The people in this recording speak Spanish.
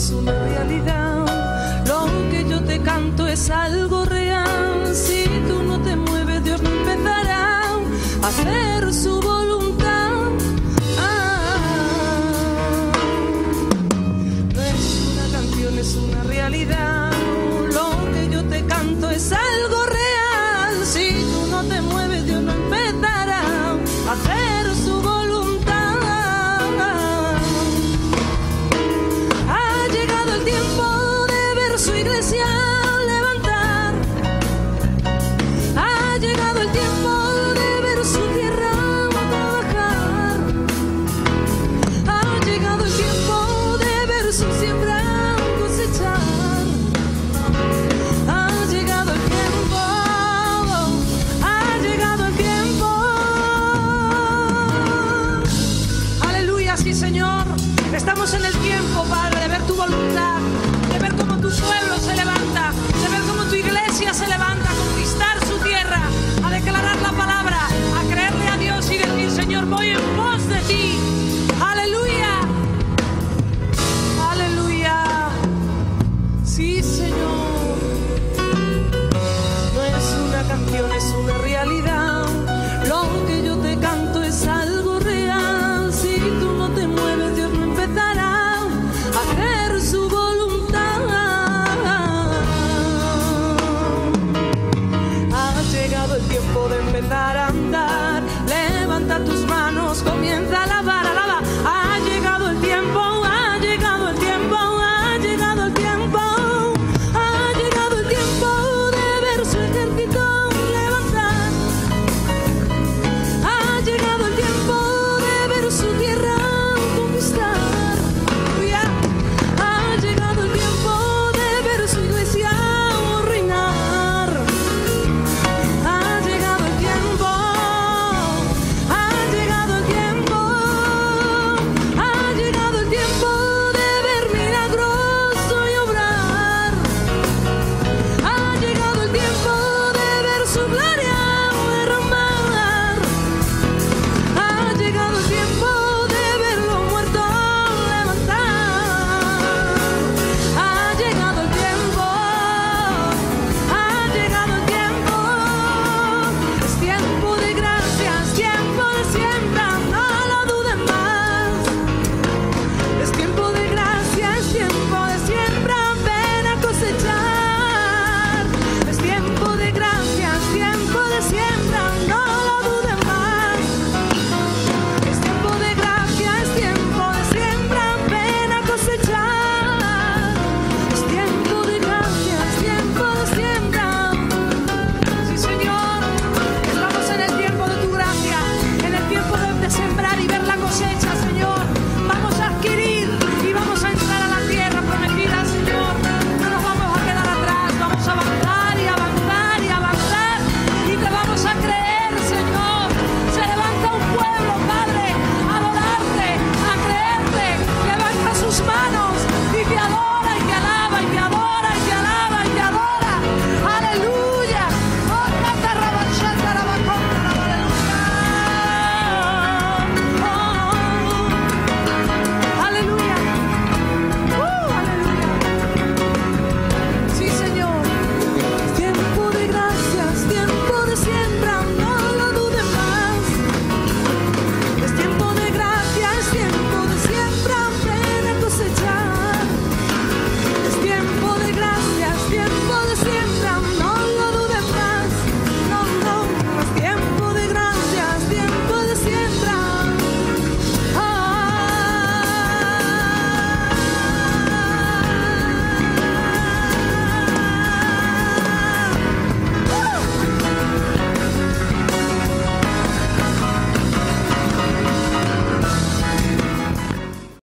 es una realidad. Lo que yo te canto es algo real. Si tú no te mueves, Dios no empezará a hacer su voluntad. No es una canción, es una realidad. Lo que yo te canto es algo real. Si tú no te mueves, Dios no empezará a hacer su voluntad. Ha llegado el tiempo de ver su iglesia levantar. Ha llegado el tiempo de ver su tierra trabajar. Ha llegado el tiempo de ver su siembra